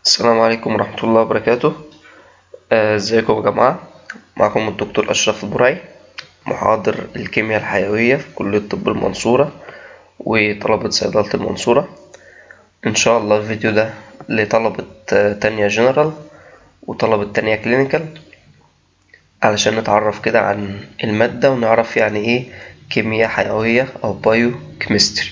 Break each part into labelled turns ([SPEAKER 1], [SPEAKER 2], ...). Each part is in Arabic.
[SPEAKER 1] السلام عليكم ورحمة الله وبركاته. ازيكم يا جماعة. معكم الدكتور أشرف البرعي، محاضر الكيمياء الحيوية في كلية طب المنصورة وطلبة صيدلة المنصورة. إن شاء الله الفيديو ده لطلبة تانية جنرال وطلبة تانية كلينيكال، علشان نتعرف كده عن المادة ونعرف يعني ايه كيمياء حيوية أو بايو كيمستري.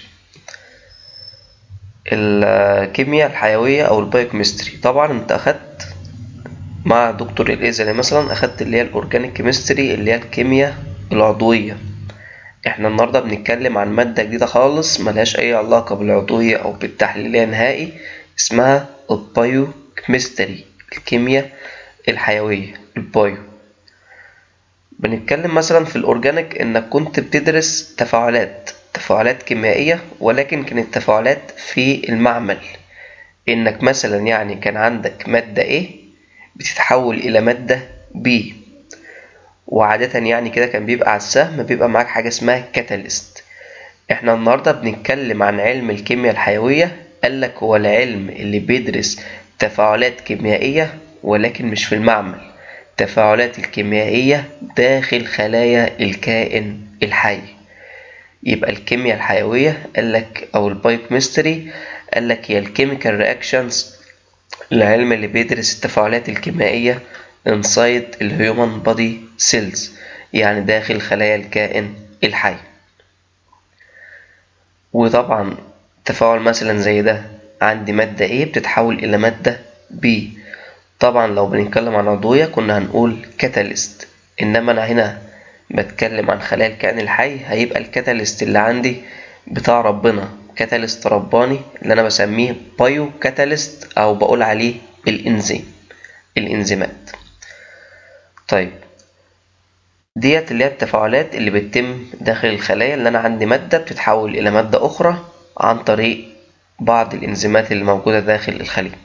[SPEAKER 1] الكيمياء الحيوية أو البايوكيمستري، طبعا انت أخدت مع دكتور الإزلي مثلا أخدت اللي هي الأورجانيك كيمستري اللي هي الكيمياء العضوية. احنا النهاردة بنتكلم عن مادة جديدة خالص ملهاش أي علاقة بالعضوية أو بالتحليلية نهائي، اسمها البايوكيمستري، الكيمياء الحيوية البايو. بنتكلم مثلا في الأورجانيك إنك كنت بتدرس تفاعلات كيميائية، ولكن كانت تفاعلات في المعمل، إنك مثلا يعني كان عندك مادة A بتتحول إلى مادة B، وعادة يعني كده كان بيبقى على السهم بيبقى معاك حاجة اسمها كاتاليست. احنا النهاردة بنتكلم عن علم الكيمياء الحيوية، قالك هو العلم اللي بيدرس تفاعلات كيميائية ولكن مش في المعمل، التفاعلات الكيميائية داخل خلايا الكائن الحي. يبقى الكيمياء الحيوية قالك أو البايوكيمستري قالك هي الكيميكال رياكشنز، العلم اللي بيدرس التفاعلات الكيميائية inside الهيومن بودي سيلز، يعني داخل خلايا الكائن الحي. وطبعا تفاعل مثلا زي ده عندي مادة A بتتحول إلى مادة B. طبعا لو بنتكلم عن عضوية كنا هنقول كاتاليست، إنما أنا هنا بتكلم عن خلايا الكائن الحي، هيبقى الكاتاليست اللي عندي بتاع ربنا، كاتاليست رباني اللي أنا بسميه بايو كاتاليست أو بقول عليه الإنزيمات. طيب ديت اللي هي التفاعلات اللي بتتم داخل الخلايا، اللي أنا عندي مادة بتتحول إلى مادة أخرى عن طريق بعض الإنزيمات اللي موجودة داخل الخلية.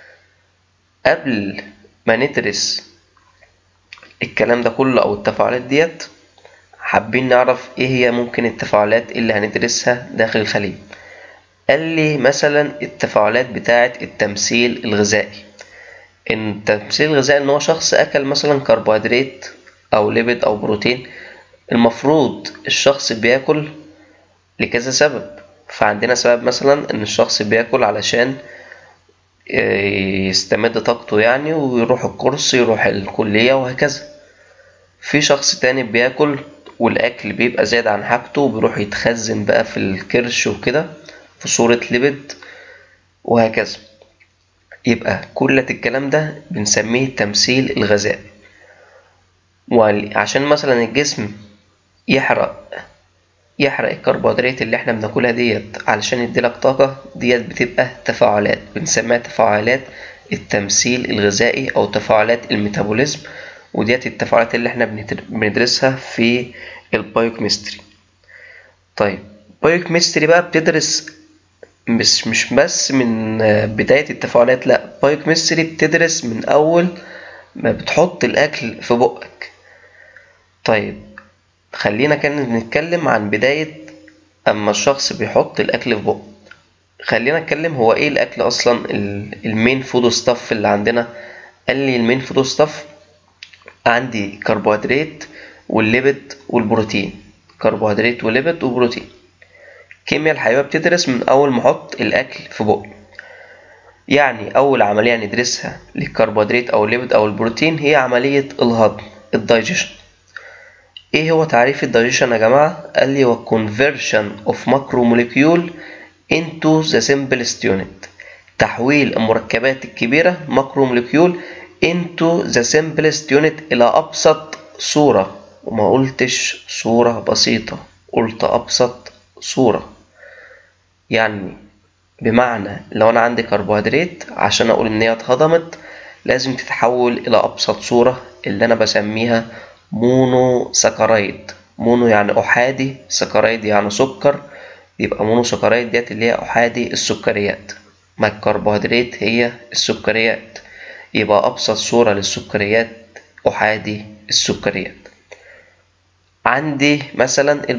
[SPEAKER 1] قبل ما ندرس الكلام ده كله أو التفاعلات ديت، حابين نعرف إيه هي ممكن التفاعلات اللي هندرسها داخل الخلية. قال لي مثلا التفاعلات بتاعة التمثيل الغذائي. إن التمثيل الغذائي إن هو شخص أكل مثلا كربوهيدرات أو ليبيد أو بروتين، المفروض الشخص بياكل لكذا سبب. فعندنا سبب مثلا إن الشخص بياكل علشان يستمد طاقته يعني ويروح الكورس يروح الكلية وهكذا. في شخص تاني بياكل والأكل بيبقى زاد عن حاجته وبيروح يتخزن بقى في الكرش وكده في صورة ليبيد وهكذا. يبقى كل الكلام ده بنسميه التمثيل الغذائي. وعشان مثلا الجسم يحرق الكربوهيدرات اللي احنا بناكلها ديت علشان يديلك طاقة، ديت بتبقى تفاعلات بنسميها تفاعلات التمثيل الغذائي او تفاعلات الميتابوليزم، وديت التفاعلات اللي احنا بندرسها في البايوكيمستري. طيب بايوكيمستري بقى بتدرس مش بس من بداية التفاعلات، لا بايوكيمستري بتدرس من اول ما بتحط الاكل في بقك. طيب خلينا كان نتكلم عن بداية اما الشخص بيحط الاكل في بقه. خلينا نتكلم هو ايه الاكل اصلا، المين فود ستاف اللي عندنا. قال لي المين فود ستاف عندي كربوهيدرات والليبيد والبروتين، كربوهيدرات وليبيد وبروتين. الكيمياء الحيوية بتدرس من اول ما احط الاكل في بقه. يعني اول عملية ندرسها للكربوهيدرات او الليبيد او البروتين هي عملية الهضم، الدايجيشن. ايه هو تعريف الدايجيشن يا جماعة؟ قال لي هو conversion of macromolecule into the simplest unit، تحويل المركبات الكبيرة macromolecule into the simplest unit إلى أبسط صورة. وما قلتش صورة بسيطة، قلت أبسط صورة. يعني بمعنى لو أنا عندي كربوهيدرات عشان أقول إن هي اتهضمت لازم تتحول إلى أبسط صورة اللي أنا بسميها مونو سكرايد. مونو يعني أحادي، سكرايد يعني سكر، يبقى مونو سكرايد ديت اللي هي أحادي السكريات، ما الكربوهيدرات هي السكريات، يبقى أبسط صورة للسكريات أحادي السكريات. عندي مثلا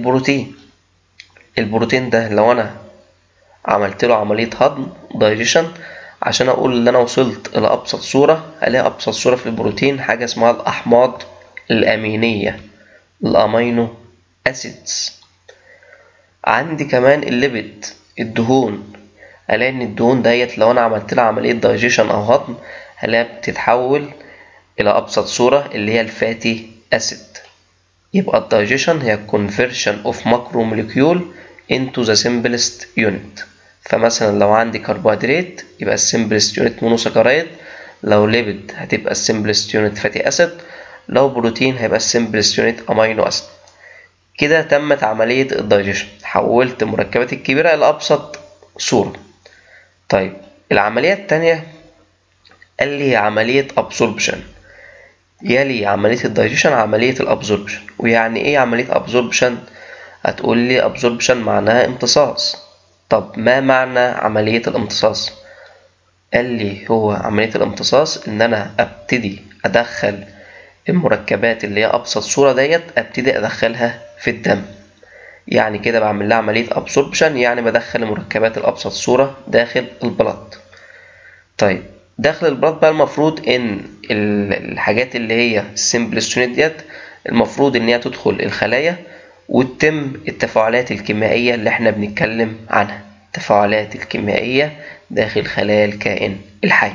[SPEAKER 1] البروتين ده لو أنا عملت له عملية هضم دايجيشن عشان اقول ان انا وصلت الى ابسط صورة، هلاقي ابسط صورة في البروتين حاجة اسمها الاحماض الامينية، الامينو اسيدز. عندي كمان الليبيد، الدهون. هلاقي ان الدهون ديت لو انا عملت لها عملية دايجيشن او هضم هلاقيها بتتحول الى ابسط صورة اللي هي الفاتي اسيد. يبقى الدايجيشن هي conversion of macromolecule into the simplest unit. فمثلا لو عندي كربوهيدرات يبقى السمبلست يونت مونوساكرايد، لو ليبيد هتبقى السمبلست يونت فاتي اسيد، لو بروتين هيبقى السمبلست يونت امينو اسيد. كده تمت عملية الدايجيشن، حولت المركبات الكبيرة إلى أبسط صورة. طيب العملية التانية قال لي عملية absorption، يلي عملية الدايجيشن عملية الابزوربشن. ويعني ايه عملية absorption؟ هتقول لي absorption معناها امتصاص. طب ما معنى عملية الامتصاص؟ قال لي هو عملية الامتصاص ان انا ابتدي ادخل المركبات اللي هي ابسط صورة ديت، ابتدي ادخلها في الدم. يعني كده بعمل لها عملية absorption، يعني بدخل المركبات الابسط صورة داخل البلد. طيب داخل البلد بقى المفروض ان الحاجات اللي هي السمبلست يونت ديت المفروض ان هي تدخل الخلايا وتتم التفاعلات الكيميائية اللي احنا بنتكلم عنها، التفاعلات الكيميائية داخل خلايا الكائن الحي.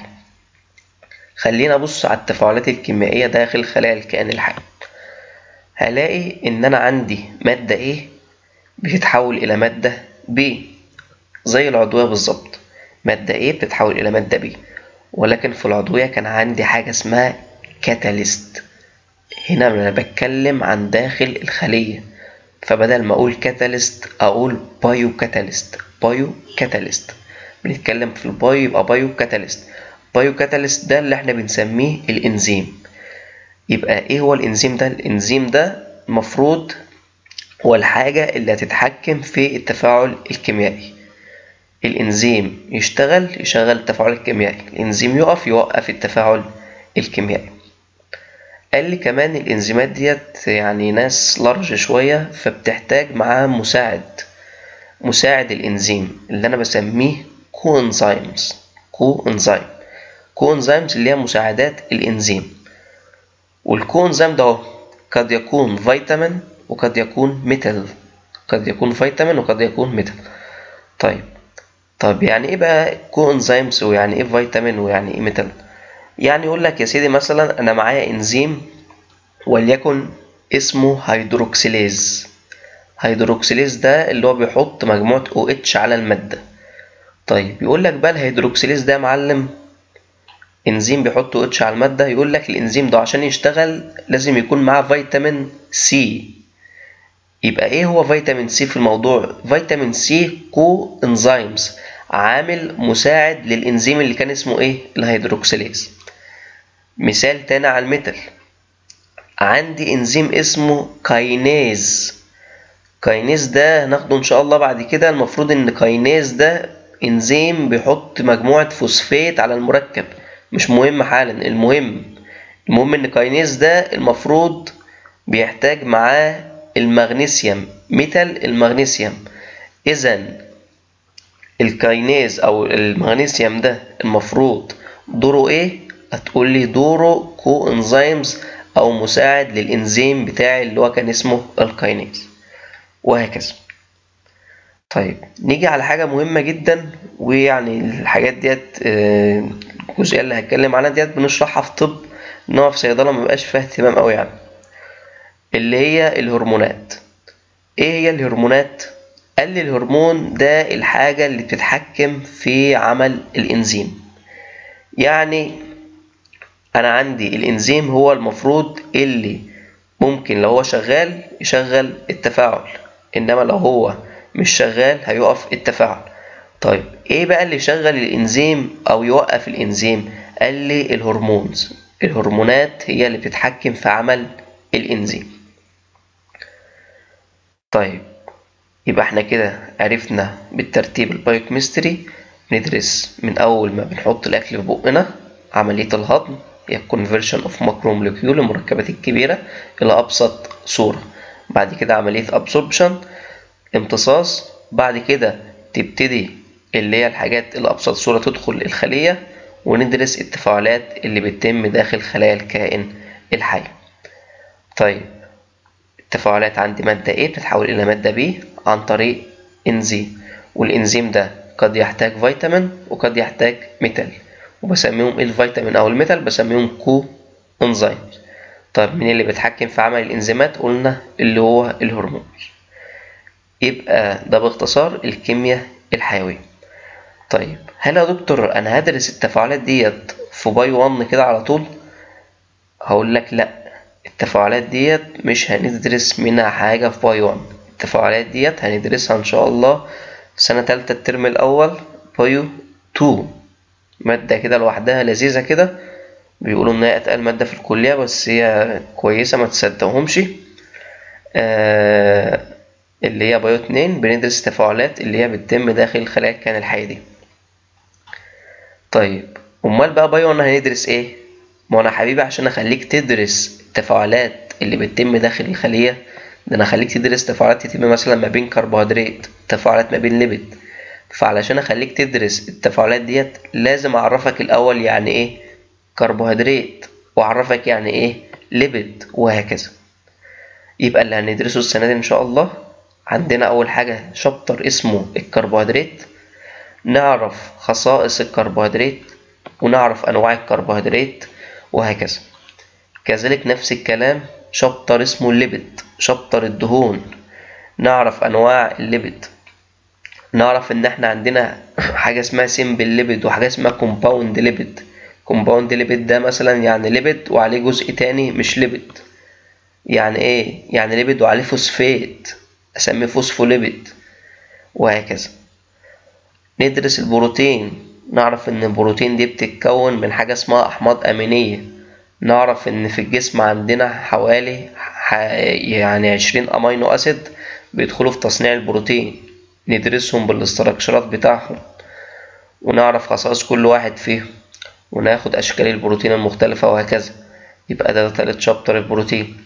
[SPEAKER 1] خلينا نبص على التفاعلات الكيميائية داخل خلايا الكائن الحي. هلاقي ان انا عندي مادة A بتتحول الى مادة B، زي العضوية بالظبط. مادة A بتتحول الى مادة B، ولكن في العضوية كان عندي حاجة اسمها كاتاليست. هنا أنا بتكلم عن داخل الخلية، فبدل ما أقول كاتاليست أقول بايو كاتاليست. بايو كاتاليست بنتكلم في البايو يبقى بايو كاتاليست. بايو كاتاليست ده اللي احنا بنسميه الإنزيم. يبقى إيه هو الإنزيم ده؟ الإنزيم ده المفروض هو الحاجة اللي هتتحكم في التفاعل الكيميائي. الإنزيم يشغل التفاعل الكيميائي، الإنزيم يوقف التفاعل الكيميائي. قال لي كمان الإنزيمات ديت يعني ناس لارج شوية، فبتحتاج معاه مساعد الإنزيم اللي أنا بسميه كوإنزيمز. كوإنزيمز اللي هي مساعدات الإنزيم. والكوإنزيم ده قد يكون فيتامين وقد يكون ميتال، قد يكون فيتامين وقد يكون ميتال. طيب يعني ايه بقى كوإنزيمز، ويعني ايه فيتامين، ويعني ايه ميتال؟ يعني يقول لك يا سيدي مثلا انا معايا انزيم وليكن اسمه هيدروكسيليز. هيدروكسيليز ده اللي هو بيحط مجموعة OH على المادة. طيب يقول لك بقى الهيدروكسيليز ده يا معلم انزيم بيحط OH على المادة. يقول لك الانزيم ده عشان يشتغل لازم يكون معاه فيتامين سي. يبقى ايه هو فيتامين سي في الموضوع؟ فيتامين سي كو انزيمز، عامل مساعد للانزيم اللي كان اسمه ايه؟ الهيدروكسيليز. مثال تاني على الميتال، عندي انزيم اسمه كاينيز. كاينيز ده هناخده ان شاء الله بعد كده. المفروض ان كاينيز ده انزيم بيحط مجموعة فوسفات على المركب، مش مهم حالا. المهم ان كاينيز ده المفروض بيحتاج معاه المغنيسيوم، ميتال المغنيسيوم. اذا الكاينيز او المغنيسيوم ده المفروض دوره ايه؟ هتقول لي دوره كو انزيمز او مساعد للانزيم بتاعي اللي هو كان اسمه الكاينيز، وهكذا. طيب نيجي على حاجة مهمة جدا، ويعني الحاجات ديت الجزئية اللي هتكلم عنها ديت بنشرحها في طب، انما في صيدلة مبقاش فيها اهتمام قوي يعني، اللي هي الهرمونات. ايه هي الهرمونات؟ قال لي الهرمون ده الحاجة اللي بتتحكم في عمل الانزيم. يعني انا عندي الانزيم هو المفروض اللي ممكن لو هو شغال يشغل التفاعل، انما لو هو مش شغال هيوقف التفاعل. طيب ايه بقى اللي يشغل الانزيم او يوقف الانزيم؟ قال لي الهرمونز. الهرمونات هي اللي بتتحكم في عمل الانزيم. طيب يبقى احنا كده عرفنا بالترتيب البايوكيمستري. ندرس من اول ما بنحط الاكل في بقنا، عملية الهضم هي conversion of macromolecule، المركبات الكبيرة الى ابسط صورة. بعد كده عملية absorption، امتصاص. بعد كده تبتدي اللي هي الحاجات اللي أبسط صورة تدخل الخلية، وندرس التفاعلات اللي بتتم داخل خلايا الكائن الحي. طيب التفاعلات عندي مادة A بتتحول إلى مادة B عن طريق إنزيم، والإنزيم ده قد يحتاج فيتامين وقد يحتاج ميتال، وبسميهم الفيتامين أو الميتال بسميهم كو إنزيم. طيب مين اللي بيتحكم في عمل الإنزيمات؟ قلنا اللي هو الهرمون. يبقى ده باختصار الكيمياء الحيوية. طيب هل يا دكتور أنا هدرس التفاعلات ديت في بايو 1 كده على طول؟ هقول لك لأ، التفاعلات ديت مش هندرس منها حاجة في بايو 1. التفاعلات ديت هندرسها إن شاء الله سنة تالتة الترم الأول بايو 2، مادة كده لوحدها لذيذة كده، بيقولوا إن هي أتقل مادة في الكلية بس هي كويسة ما تصدقهمش. اللي هي بايو 2 بندرس التفاعلات اللي هي بتتم داخل خلايا الكائن الحي دي. طيب أمال بقى بايو 1 هندرس إيه؟ ما أنا حبيبي عشان أخليك تدرس التفاعلات اللي بتتم داخل الخلية، ده أنا أخليك تدرس تفاعلات تتم مثلا ما بين كربوهيدرات، تفاعلات ما بين ليبيد. فعلشان أخليك تدرس التفاعلات ديت لازم أعرفك الأول يعني إيه كربوهيدرات، وأعرفك يعني إيه ليبيد، وهكذا. يبقى اللي هندرسه السنة دي إن شاء الله عندنا أول حاجة شابتر اسمه الكربوهيدرات، نعرف خصائص الكربوهيدرات ونعرف أنواع الكربوهيدرات وهكذا. كذلك نفس الكلام شابتر اسمه الليبيد، شابتر الدهون، نعرف أنواع الليبيد، نعرف إن إحنا عندنا حاجة اسمها سيمبل ليبيد وحاجة اسمها كومباوند ليبيد. كومباوند ليبيد ده مثلا يعني ليبيد وعليه جزء تاني مش ليبيد. يعني إيه؟ يعني ليبيد وعليه فوسفات أسميه فوسفوليبيد، وهكذا. ندرس البروتين، نعرف إن البروتين دي بتتكون من حاجة اسمها أحماض أمينية. نعرف إن في الجسم عندنا حوالي يعني 20 أمينو أسيد بيدخلوا في تصنيع البروتين، ندرسهم بالاستراكشرات بتاعهم ونعرف خصائص كل واحد فيهم وناخد أشكال البروتين المختلفة وهكذا. يبقى ده تالت شابتر البروتين.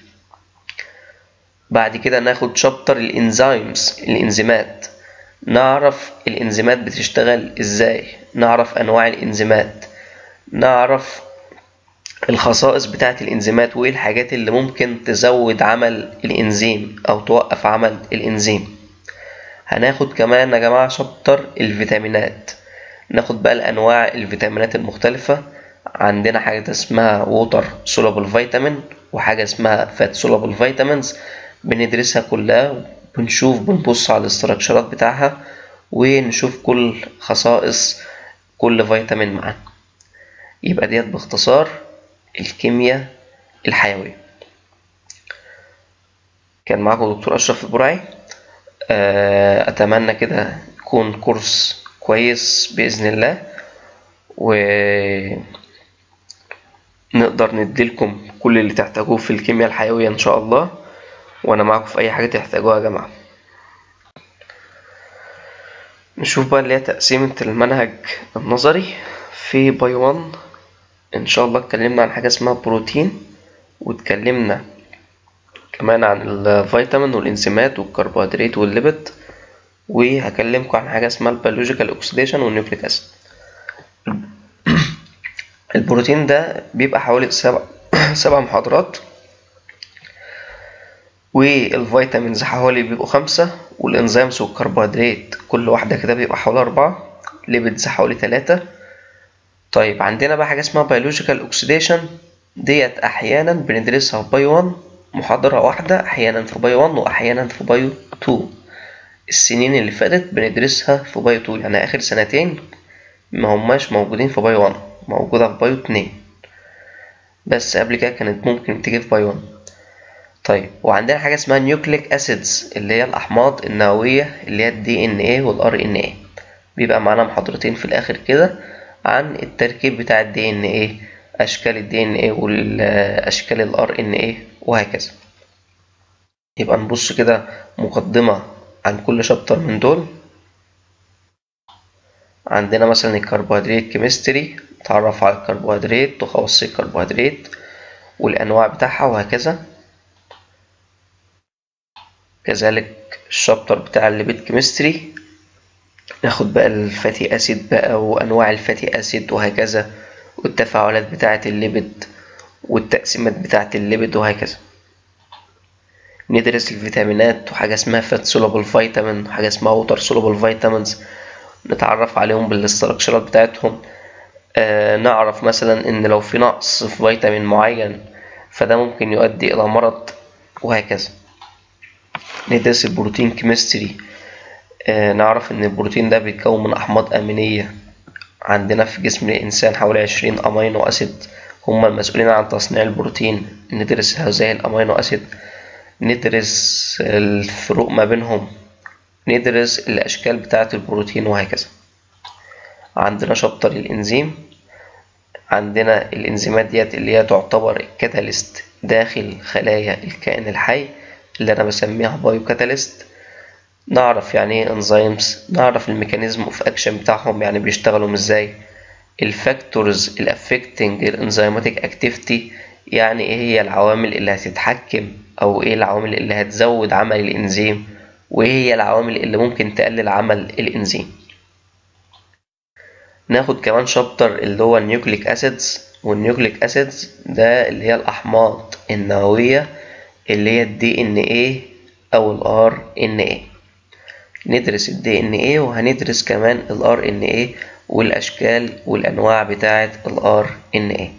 [SPEAKER 1] بعد كده ناخد شابتر الانزيمز، الانزيمات، نعرف الانزيمات بتشتغل ازاي، نعرف انواع الانزيمات، نعرف الخصائص بتاعة الانزيمات وايه الحاجات اللي ممكن تزود عمل الانزيم او توقف عمل الانزيم. هناخد كمان يا جماعة شابتر الفيتامينات، ناخد بقى الانواع الفيتامينات المختلفة. عندنا حاجة اسمها ووتر سولوبل فيتامين وحاجة اسمها فات سولوبل فيتامينز، بندرسها كلها بنبص على الاستراكشرات بتاعها ونشوف كل خصائص كل فيتامين معاه. يبقى ديت باختصار الكيمياء الحيوية. كان معكم دكتور أشرف البرعي. أتمنى كده يكون كورس كويس بإذن الله، ونقدر نديلكم كل اللي تحتاجوه في الكيمياء الحيوية إن شاء الله، وأنا معكم في أي حاجة تحتاجوها يا جماعة. نشوف بقى اللي هي تقسيمة المنهج النظري في بايو 1. إن شاء الله اتكلمنا عن حاجة اسمها بروتين، واتكلمنا كمان عن الفيتامين والإنزيمات والكربوهيدرات والليبيد، وهكلمكم عن حاجة اسمها البيولوجيكال اوكسيديشن والنيوكليك اسيد. البروتين ده بيبقى حوالي 7 محاضرات، والفيتامينز حوالي بيبقوا 5، والإنزيمز والكربوهيدرات كل واحدة كده بيبقى حوالي 4، ليبيدز حوالي 3. طيب عندنا بقى حاجة اسمها بيولوجيكال اوكسيديشن، ديت أحيانا بندرسها في بايو 1 محاضرة واحدة، أحيانا في بايو 1 وأحيانا في بايو 2. السنين اللي فاتت بندرسها في بايو 2، يعني آخر سنتين ما هماش موجودين في بايو 1، موجودة في بايو 2 بس، قبل كده كانت ممكن تيجي في بايو 1. طيب وعندنا حاجة اسمها نيوكليك أسيدز اللي هي الأحماض النووية اللي هي الدي ان ايه والار ان ايه، بيبقى معانا محاضرتين في الآخر كده عن التركيب بتاع الدي ان ايه، أشكال الدي ان ايه والأشكال الار ان ايه وهكذا. يبقى نبص كده مقدمة عن كل شابتر من دول. عندنا مثلا الكربوهيدرات كيمستري، نتعرف على الكربوهيدرات وخواص الكربوهيدرات والأنواع بتاعها وهكذا. كذلك الشابتر بتاع الليبيد كيمستري ناخد بقى الفاتي أسيد بقى وأنواع الفاتي أسيد وهكذا، والتفاعلات بتاعة الليبيد والتقسيمات بتاعة الليبيد وهكذا. ندرس الفيتامينات وحاجة اسمها فات سولوبل فيتامين وحاجة اسمها ووتر سولوبل فيتامينز، نتعرف عليهم بالاستراكشرات بتاعتهم. نعرف مثلا ان لو في نقص في فيتامين معين فده ممكن يؤدي الى مرض وهكذا. ندرس البروتين كيمستري، نعرف ان البروتين ده بيتكون من احماض امينية. عندنا في جسم الانسان حوالي 20 امينو اسيد هم المسؤولين عن تصنيع البروتين. ندرس هذه الامينو اسيد، ندرس الفروق ما بينهم، ندرس الاشكال بتاعة البروتين وهكذا. عندنا شابتر الانزيم، عندنا الانزيمات ديت اللي هي تعتبر الكاتاليست داخل خلايا الكائن الحي اللي انا بسميها بايو كاتاليست. نعرف يعني ايه انزيمز، نعرف الميكانيزم اوف اكشن بتاعهم يعني بيشتغلوا ازاي. الفاكتورز الافكتنج الانزيماتيك اكتيفيتي، يعني ايه هي العوامل اللي هتتحكم او ايه العوامل اللي هتزود عمل الانزيم، وايه هي العوامل اللي ممكن تقلل عمل الانزيم. ناخد كمان شابتر اللي هو النيوكليك اسيدز، والنيوكليك اسيدز ده اللي هي الاحماض النووية اللي هي الدي ان ايه او الار ان ايه. ندرس الدي ان ايه وهندرس كمان الار ان ايه والاشكال والانواع بتاعه الار ان ايه.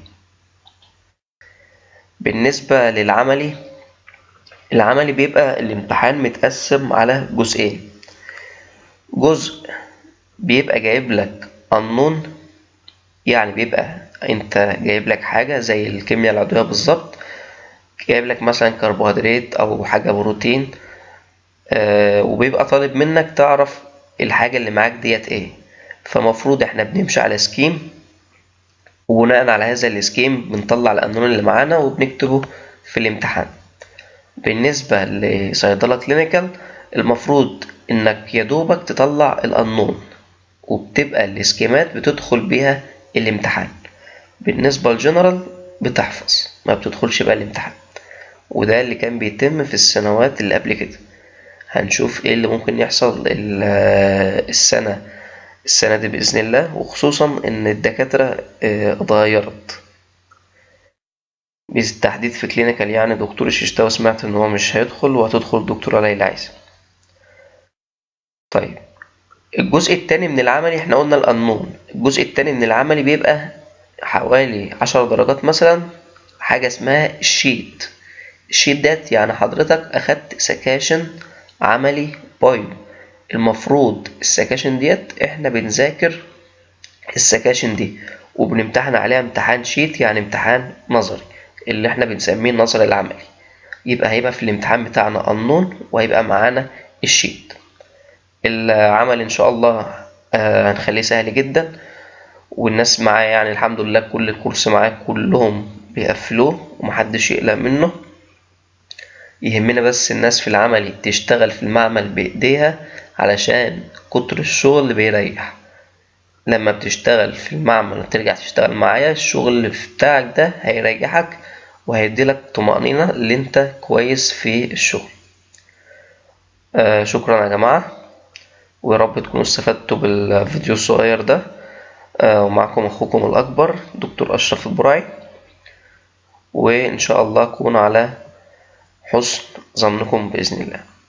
[SPEAKER 1] بالنسبه للعملي، العملي بيبقى الامتحان متقسم على جزئين. جزء بيبقى جايب لك unknown، يعني بيبقى انت جايب لك حاجه زي الكيمياء العضويه بالظبط، جايب لك مثلا كربوهيدرات او حاجه بروتين، وبيبقى طالب منك تعرف الحاجة اللي معاك ديت ايه. فمفروض احنا بنمشي على سكيم، وبناء على هذا السكيم بنطلع القانون اللي معانا وبنكتبه في الامتحان. بالنسبة لصيدلة كلينيكال المفروض انك يدوبك تطلع القانون وبتبقى السكيمات بتدخل بيها الامتحان. بالنسبة للجنرال بتحفظ، ما بتدخلش بقى الامتحان، وده اللي كان بيتم في السنوات اللي قبل كده. هنشوف ايه اللي ممكن يحصل السنة دي بإذن الله، وخصوصا ان الدكاترة اتغيرت بالتحديد في كلينيكال. يعني دكتور الششتاوي سمعت ان هو مش هيدخل وهتدخل دكتورة ليلى عايزة. طيب الجزء التاني من العملي احنا قلنا القانون. الجزء التاني من العملي بيبقى حوالي 10 درجات مثلا، حاجة اسمها الشيت. الشيت دات يعني حضرتك اخدت سكاشن عملي بايو. المفروض السكاشن ديت احنا بنذاكر السكاشن دي وبنمتحن عليها امتحان شيت، يعني امتحان نظري اللي احنا بنسميه النظري العملي. يبقى هيبقى في الامتحان بتاعنا قانون وهيبقى معانا الشيت. العمل ان شاء الله هنخليه سهل جدا، والناس معايا يعني الحمد لله كل الكورس معايا كلهم بيقفلوه ومحدش يقلق منه. يهمنا بس الناس في العملي تشتغل في المعمل بإيديها، علشان كتر الشغل بيريح. لما بتشتغل في المعمل وترجع تشتغل معايا الشغل بتاعك ده هيريحك وهيديلك طمأنينة اللي انت كويس في الشغل. شكرا يا جماعة، ويا رب تكونوا استفدتوا بالفيديو الصغير ده. ومعكم أخوكم الأكبر دكتور أشرف البرعي، وإن شاء الله أكون على حسن ظنكم بإذن الله.